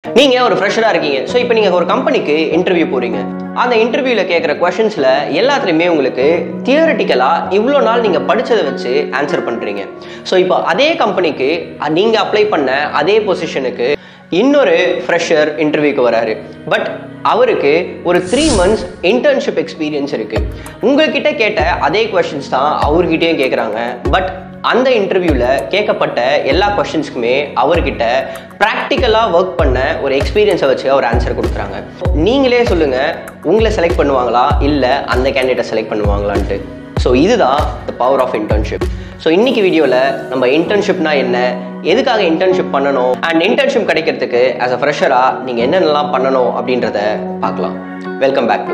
நீங்க ஒரு ஃப்ரெஷரா இருக்கீங்க. ஸோ இப்போ நீங்க ஒரு கம்பெனிக்கு இன்டர்வியூ போறீங்க. அந்த இன்டர்வியூல கேட்குற கொஸ்டின்ஸ்ல எல்லாத்துலயுமே உங்களுக்கு தியரிட்டிக்கலா இவ்வளோ நாள் நீங்க படிச்சதை வச்சு ஆன்சர் பண்றீங்க. ஸோ இப்போ அதே கம்பெனிக்கு நீங்க அப்ளை பண்ண அதே பொசிஷனுக்கு இன்னொரு ஃப்ரெஷர் இன்டர்வியூக்கு வராரு. பட் அவருக்கு ஒரு 3 months இன்டர்ன்ஷிப் எக்ஸ்பீரியன்ஸ் இருக்கு. உங்ககிட்ட கேட்ட அதே கொஸ்டின்ஸ் தான் அவர்கிட்டயும் கேட்குறாங்க. பட் அந்த இன்டர்வியூல கேட்கப்பட்ட எல்லா கொஸ்டின்ஸ்க்குமே அவர்கிட்ட ப்ராக்டிக்கலா ஒர்க் பண்ண ஒரு எக்ஸ்பீரியன்ஸை வச்சு அவர் ஆன்சர் கொடுக்குறாங்க. நீங்களே சொல்லுங்க, உங்களை செலக்ட் பண்ணுவாங்களா இல்லை அந்த கேண்டிடேட்டை செலக்ட் பண்ணுவாங்களான்ட்டு. ஸோ இதுதான் the power of internship. So இன்னைக்கு வீடியோவில் நம்ம இன்டர்ன்ஷிப்னா என்ன, எதுக்காக இன்டர்ன்ஷிப் பண்ணணும், அண்ட் இன்டர்ன்ஷிப் கிடைக்கிறதுக்கு ஆஸ் அ ஃப்ரெஷராக நீங்கள் என்னென்னலாம் பண்ணணும் அப்படின்றத பார்க்கலாம். வெல்கம் பேக் டு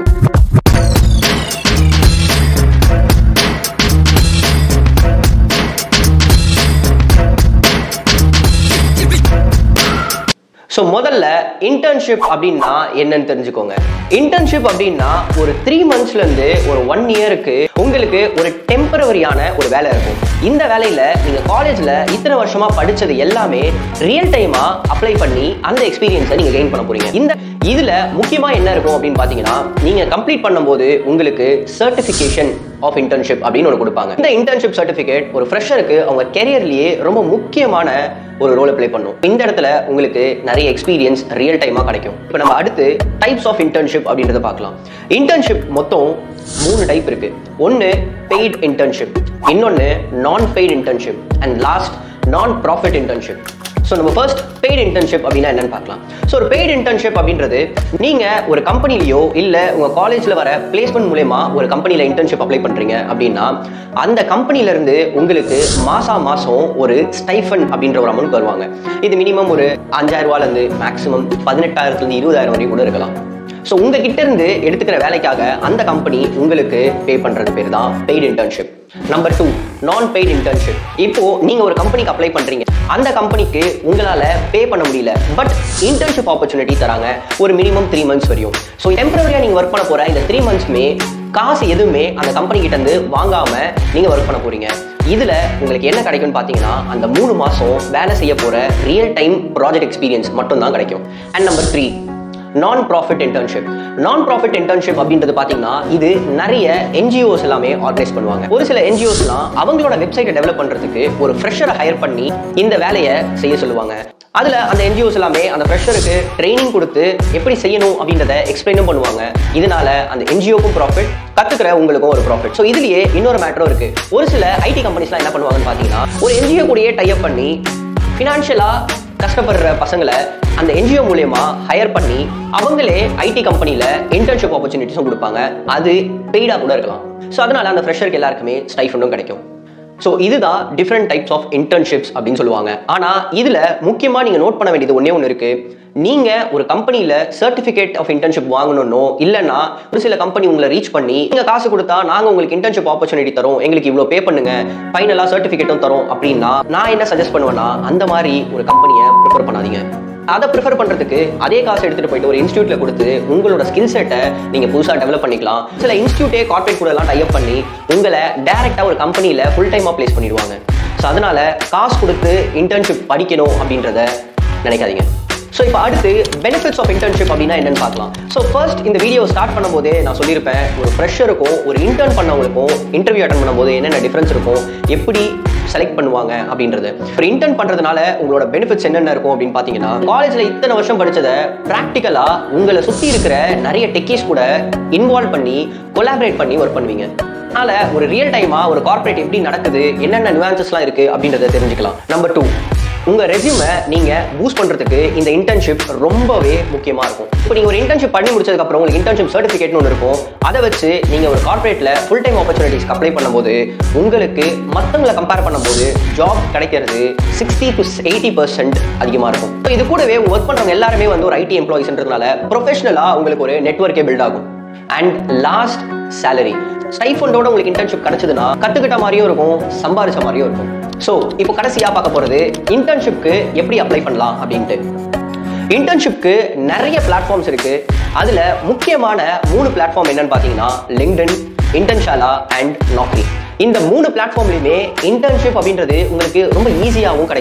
ஸோ முதல்ல இன்டர்ன்ஷிப் அப்படின்னா என்னன்னு தெரிஞ்சுக்கோங்க. இன்டர்ன்ஷிப் அப்படின்னா ஒரு 3 monthsலேருந்து ஒரு 1 yearக்கு உங்களுக்கு ஒரு டெம்பரவரியான ஒரு வேலை இருக்கும். இந்த வேலையில நீங்க காலேஜ்ல இத்தனை வருஷமா படிச்சது எல்லாமே ரியல் டைமா அப்ளை பண்ணி அந்த எக்ஸ்பீரியன்ஸை நீங்க கெயின் பண்ண போறீங்க. இதுல முக்கியமா என்ன இருக்கும் அப்படின்னு பாத்தீங்கன்னா, நீங்க கம்ப்ளீட் பண்ணும்போது உங்களுக்கு சர்டிபிகேஷன் ஆஃப் இன்டர்ன்ஷிப் அப்படின்னு ஒன்று கொடுப்பாங்க. இந்த இன்டர்ன்ஷிப் சர்டிபிகேட் ஒரு ஃப்ரெஷருக்கு அவங்க கெரியர்லயே ரொம்ப முக்கியமான ஒரு ரோலை பிளே பண்ணும். இந்த இடத்துல உங்களுக்கு நிறைய எக்ஸ்பீரியன்ஸ் ரியல் டைமா கிடைக்கும். இப்போ நம்ம அடுத்து டைப்ஸ் ஆஃப் இன்டர்ன்ஷிப் அப்படின்றத பார்க்கலாம். இன்டர்ன்ஷிப் மொத்தம் 3 டைப் இருக்கு. ஒன்னு பெய்ட் இன்டர்ன்ஷிப், இன்னொன்னு non paid internship, and last non profit internship. So நம்ம ஃபர்ஸ்ட் பெய்ட் இன்டர்ன்ஷிப் அப்படின்னா என்னன்னு பார்க்கலாம். ஸோ ஒரு பெய்ட் இன்டர்ன்ஷிப் அப்படின்றது நீங்க ஒரு கம்பெனிலையோ இல்லை உங்க காலேஜ்ல வர பிளேஸ்மெண்ட் மூலமா ஒரு கம்பெனில இன்டர்ன்ஷிப் அப்ளை பண்றீங்க அப்படின்னா அந்த கம்பெனில இருந்து உங்களுக்கு மாசம் ஒரு ஸ்டைஃபன் அப்படின்ற ஒரு அமௌண்ட் வருவாங்க. இது மினிமம் ஒரு 5000 ரூபாயிலிருந்து மேக்ஸிமம் 18,000 20,000 வரைக்கும் கூட இருக்கலாம். ஸோ உங்ககிட்ட இருந்து எடுத்துக்கிற வேலைக்காக அந்த கம்பெனி உங்களுக்கு பே பண்றது பேர் தான் பெய்ட் இன்டர்ன்ஷிப். நம்பர் 2 நான் பெய்ட் இன்டர்ன்ஷிப். இப்போ நீங்க ஒரு கம்பெனிக்கு அப்ளை பண்றீங்க, அந்த கம்பெனிக்கு உங்களால பே பண்ண முடியல, பட் இன்டர்ன்ஷிப் ஆப்பர்ச்சுனிட்டி தராங்க ஒரு மினிமம் 3 months வரையும். ஸோ டெம்பரரியா நீங்க ஒர்க் பண்ண போற இந்த 3 monthsமே காசு எதுவுமே அந்த கம்பெனி கிட்ட இருந்து வாங்காம நீங்க ஒர்க் பண்ண போறீங்க. இதுல உங்களுக்கு என்ன கிடைக்கும்னு பாத்தீங்கன்னா, அந்த 3 மாசம் வேலை செய்ய போற ரியல் டைம் ப்ராஜெக்ட் எக்ஸ்பீரியன்ஸ் மட்டும் தான் கிடைக்கும். And number 3 non profit internship. Non profit internship அப்படின்றது பாத்தீங்கன்னா, இது நிறைய NGOs எல்லாமே ஆர்கனைஸ் பண்ணுவாங்க. ஒரு சில NGOஸ்லாம் அவங்களோட வெப்சைட்டை டெவலப் பண்றதுக்கு ஒரு ஃப்ரெஷரை ஹையர் பண்ணி இந்த வேலையை செய்ய சொல்லுவாங்க. அதுல அந்த NGOs எல்லாமே அந்த ஃப்ரெஷருக்கு ட்ரைனிங் கொடுத்து எப்படி செய்யணும் அப்படின்றத எக்ஸ்பிளைனும் பண்ணுவாங்க. இதனால அந்த NGOக்கும் ப்ராஃபிட், கத்துக்கிற உங்களுக்கும் ஒரு ப்ராஃபிட். ஸோ இதுலயே இன்னொரு மேட்டரும் இருக்கு. ஒரு சில IT கம்பெனிஸ்லாம் என்ன பண்ணுவாங்கன்னு பாத்தீங்கன்னா, ஒரு NGO கூடயே டைப் பண்ணி ஃபினான்ஷியலா கஷ்டப்படுற பசங்களை அந்த NGO மூலமா ஹையர் பண்ணி அவங்களே IT கம்பெனில இன்டர்ன்ஷிப் ஆப்பர்ச்சுனிட்டிஸும் கொடுப்பாங்க. அது பெய்டா கூட இருக்கலாம். ஸோ அதனால அந்த ஃப்ரெஷருக்கு எல்லாருக்குமே ஸ்டைஃபண்டும் கிடைக்கும். ஸோ இதுதான் டிஃப்ரெண்ட் டைப்ஸ் ஆஃப் இன்டர்ன்ஷிப்ஸ் அப்படின்னு சொல்லுவாங்க. ஆனா இதுல முக்கியமா நீங்க நோட் பண்ண வேண்டியது ஒண்ணு இருக்கு. நீங்க ஒரு கம்பெனில சர்டிபிகேட் ஆஃப் இன்டர்ன்ஷிப் வாங்கணும்னோ இல்லைன்னா ஒரு சில கம்பெனி உங்களை ரீச் பண்ணி நீங்க காசு கொடுத்தா நாங்க உங்களுக்கு இன்டர்ன்ஷிப் ஆப்பர்ச்சுனிட்டி தரோம், எங்களுக்கு இவ்வளவு பே பண்ணுங்க, ஃபைனலா சர்டிபிகேட்டும் தரோம் அப்படின்னா நான் என்ன சஜஸ்ட் பண்ணுவேன்னா, அந்த மாதிரி ஒரு கம்பெனியை ப்ரிஃபர் பண்ணாதீங்க. அதை ப்ரிஃபர் பண்றதுக்கு அதே காசு எடுத்துட்டு போயிட்டு ஒரு இன்ஸ்டியூட்ல கொடுத்து உங்களோட ஸ்கில் செட்டை நீங்க புதுசா டெவலப் பண்ணிக்கலாம். சில இன்ஸ்டியூட்டே கார்பரேட் கூட எல்லாம் டைப் பண்ணி உங்களை டைரக்டா ஒரு கம்பெனில ஃபுல் டைமா பிளேஸ் பண்ணிடுவாங்க. ஸோ அதனால காசு கொடுத்து இன்டர்ன்ஷிப் படிக்கணும் அப்படின்றத நினைக்காதீங்க. ஸோ இப்போ அடுத்து பெனிஃபிட்ஸ் ஆஃப் இன்டர்ன்ஷிப் அப்படின்னா என்னன்னு பார்க்கலாம். ஸோ ஃபர்ஸ்ட் இந்த வீடியோ ஸ்டார்ட் பண்ணும்போதே நான் சொல்லியிருப்பேன், ஒரு ஃப்ரெஷருக்கும் ஒரு இன்டர்ன் பண்ணவங்களுக்கும் இன்டர்வியூ அட்டன் பண்ணும்போது என்னென்ன டிஃபரன்ஸ் இருக்கும், எப்படி செலக்ட் பண்ணுவாங்க அப்படின்றது. ஒரு இன்டர்ன் பண்றதுனால உங்களோட பெனிஃபிட்ஸ் என்னென்ன இருக்கும் அப்படின்னு பார்த்தீங்கன்னா, காலேஜ்ல இத்தனை வருஷம் படிச்சதை ப்ராக்டிக்கலா உங்களை சுற்றி இருக்கிற நிறைய டெக்கீஸ் கூட இன்வால்வ் பண்ணி கொலாபரேட் பண்ணி ஒர்க் பண்ணுவீங்க. அதனால ஒரு ரியல் டைமா ஒரு கார்பரேட் எப்படி நடக்குது, என்னென்ன நியூவான்சஸ்லாம் இருக்கு அப்படின்றத தெரிஞ்சுக்கலாம். நம்பர் 2 உங்க ரெஸ்யூமை நீங்க பூஸ்ட் பண்றதுக்கு இந்த இன்டர்ன்ஷிப் ரொம்பவே முக்கியமா இருக்கும். இப்போ நீங்க ஒரு இன்டர்ன்ஷிப் பண்ணி முடிச்சதுக்கு அப்புறம் உங்களுக்கு இன்டர்ன்ஷிப் சர்டிபிகேட்னு ஒன்று இருக்கும். அதை வச்சு நீங்க ஒரு கார்பரேட்ல ஃபுல் டைம் ஆப்பர்ச்சுனிட்டிஸ் அப்ளை பண்ணும்போது உங்களுக்கு மற்றவங்களை கம்பேர் பண்ணும்போது ஜாப் கிடைக்கிறது 60 to 80% அதிகமா இருக்கும். இது கூடவே ஒர்க் பண்றவங்க எல்லாருமே வந்து ஒரு IT எம்ப்ளாயிஸ்ன்றதுனால ப்ரொஃபஷனலா உங்களுக்கு ஒரு நெட்வொர்க்கே பில்ட் ஆகும். And last salary. ஸ்டைஃபண்டோட உங்களுக்கு இன்டர்ன்ஷிப் கிடைச்சதுன்னா கத்துக்கிட்ட மாதிரியும் இருக்கும், சம்பாதிச்ச மாதிரியும் இருக்கும். ஸோ இப்போ கடைசியா பார்க்க போறது இன்டர்ன்ஷிப்க்கு எப்படி அப்ளை பண்ணலாம் அப்படின்ட்டு. இன்டர்ன்ஷிப்க்கு நிறைய பிளாட்ஃபார்ம்ஸ் இருக்கு. அதுல முக்கியமான 3 பிளாட்ஃபார்ம் என்னன்னு பாத்தீங்கன்னா, லிங்க்டின், இன்டர்ன்ஷாலா அண்ட் நாக்ரி. இந்த 3 பிளாட்ஃபார்ம்லயுமே இன்டர்ன்ஷிப் அப்படின்றது உங்களுக்கு ரொம்ப ஈஸியாகவும் கிடைக்கும்.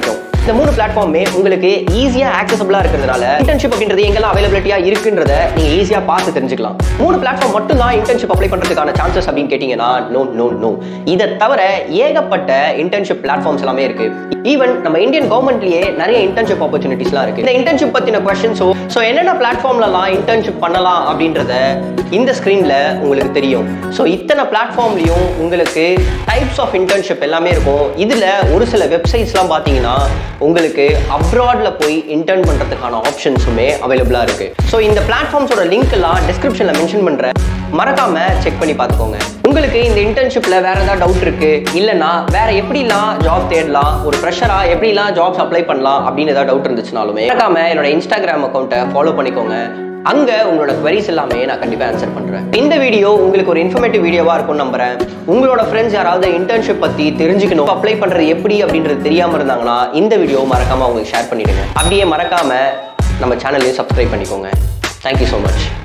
இந்த 3 பிளாட்ஃபார்மே உங்களுக்கு ஈஸியா ஆக்சஸபிளா இருக்கிறதுனால இன்டர்ன்ஷிப் அப்படின்றது எங்கெல்லாம் அவைலபிலிட்டியா இருக்குன்றத நீங்க ஈஸியா பார்த்து தெரிஞ்சுக்கலாம். 3 பிளாட்ஃபார்ம் மட்டும் தான் இன்டர்ன்ஷிப் அப்ளை பண்றதுக்கான சான்சஸ் அப்படின்னு கேட்டீங்கன்னா நோ. இதை தவிர ஏகப்பட்ட இன்டர்ன்ஷிப் பிளாட்ஃபார்ம்ஸ் எல்லாமே இருக்கு. ஈவன் நம்ம இந்தியன் கவர்மெண்ட்லயே நிறைய இன்டர்ன்ஷிப் ஆப்பர்ச்சுனிட்டிஸ்லாம் இருக்கு. இந்த இன்டர்ன்ஷிப் பத்தின क्वेश्चंसோ என்னென்ன பிளாட்ஃபார்ம்லலாம் இன்டர்ன்ஷிப் பண்ணலாம் அப்படின்றத இந்த ஸ்கிரீன்ல உங்களுக்கு தெரியும். ஸோ இத்தனை பிளாட்ஃபார்ம்லயும் உங்களுக்கு டைப்ஸ் ஆஃப் இன்டர்ன்ஷிப் எல்லாமே இருக்கும். இதுல ஒரு சில வெப்சைட்ஸ்லாம் பார்த்தீங்கன்னா உங்களுக்கு அப்ராட்ல போய் இன்டர்ன் பண்றதுக்கான ஆப்ஷன்ஸுமே அவைலபிளா இருக்கு. ஸோ இந்த பிளாட்ஃபார்ம்ஸோட லிங்க் எல்லாம் டிஸ்கிரிப்ஷன்ல மென்ஷன் பண்றேன், மறக்காம செக் பண்ணி பார்த்துக்கோங்க. உங்களுக்கு இந்த இன்டர்ன்ஷிப்ல வேற ஏதாவது டவுட் இருக்கு, இல்லைன்னா வேற எப்படிலாம் ஜாப் தேடலாம், ஒரு ஃப்ரெஷரா எப்படிலாம் ஜாப்ஸ் அப்ளை பண்ணலாம் அப்படின்னு ஏதாவது டவுட் இருந்துச்சுனாலுமே மறக்காம என்னோட இன்ஸ்டாகிராம் அக்கௌண்ட்டை ஃபாலோ பண்ணிக்கோங்க. அங்க உங்களோட queries எல்லாமே நான் கண்டிப்பா ஆன்சர் பண்றேன். இந்த வீடியோ உங்களுக்கு ஒரு இன்ஃபர்மேட்டிவ் வீடியோவா இருக்கும் நம்புறேன். உங்களோட ஃப்ரெண்ட்ஸ் யாராவது இன்டர்ன்ஷிப் பத்தி தெரிஞ்சுக்கணும், அப்ளை பண்றது எப்படி அப்படின்றது தெரியாம இருந்தாங்கன்னா இந்த வீடியோ மறக்காம உங்களுக்கு ஷேர் பண்ணிடுங்க. அப்படியே மறக்காம நம்ம சேனலையும் சப்ஸ்கிரைப் பண்ணிக்கோங்க. Thank you so much.